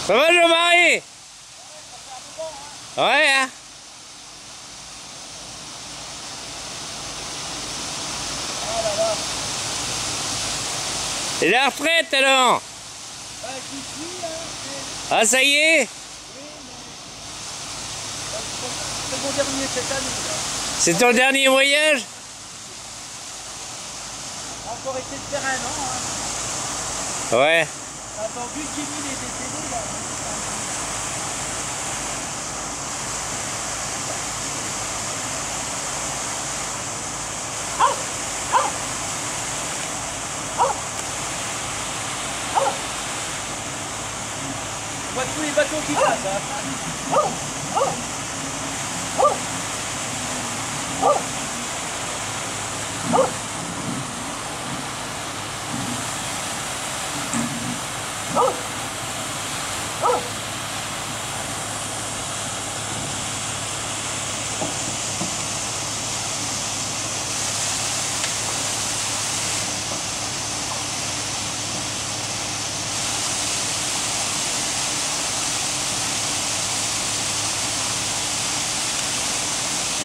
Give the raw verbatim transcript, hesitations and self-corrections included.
Ça va, Jean-Marie? Ouais, hein? Ah là là. Et la retraite, alors? Bah, j'y suis, hein. Ah, ça y est? Oui, mais... C'est mon dernier cette année, là. C'est ton dernier voyage? Encore été de faire un an, hein. Ouais. Attends, vu que Jimmy est décédé, là. On voit tous les bateaux qui passent, hein.